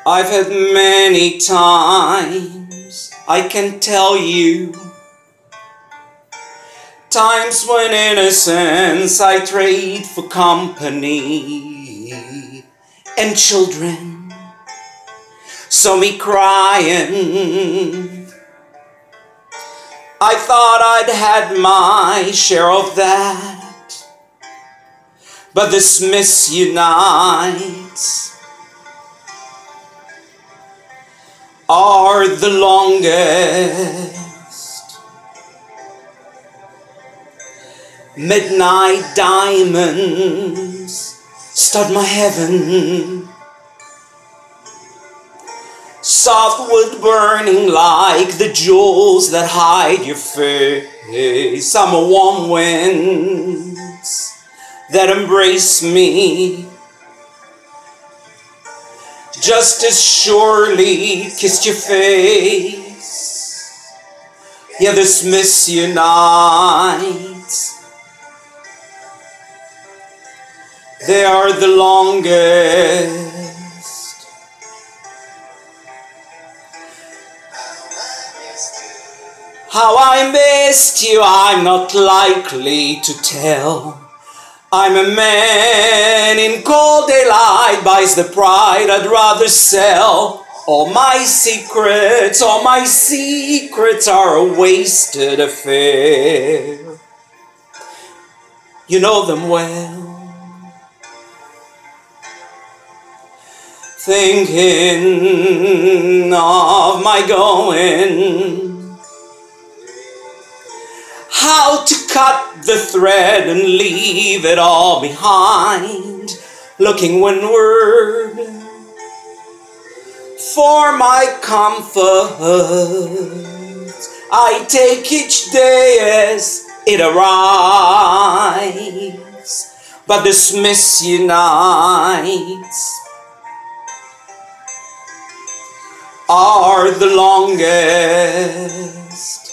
I've had many times, I can tell you, times when innocence I trade for company, and children saw me crying. I thought I'd had my share of that, but this misunites are the longest. Midnight diamonds stud my heaven, soft wood burning like the jewels that hide your face. Summer warm winds that embrace me just as surely kissed your face. Yeah, this misunites. They are the longest. How I missed you, I'm not likely to tell. I'm a man in cold daylight, buys the pride I'd rather sell. All my secrets are a wasted affair. You know them well. Thinking of my going, how to cut the thread and leave it all behind, looking windward for my comfort. I take each day as it arrives, but this misunites are the longest.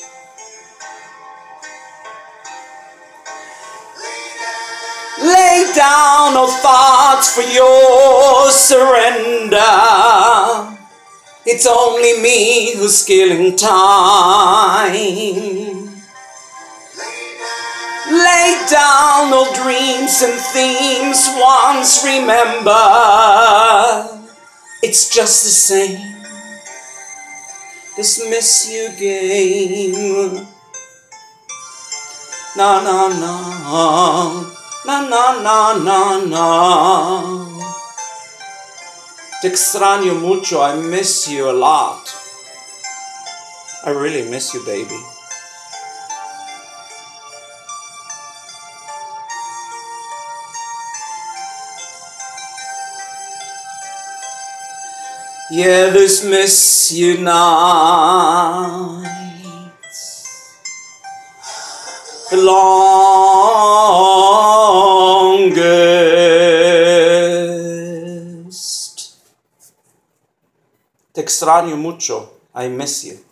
Lay down all thoughts for your surrender. It's only me who's killing time. Lay down all dreams and themes once remember. It's just the same. Dismiss you game. Na na na. Na na na na na. Te extraño mucho, I miss you a lot. I really miss you, baby. Yeah, this misunites the longest. Te extraño mucho, I miss you.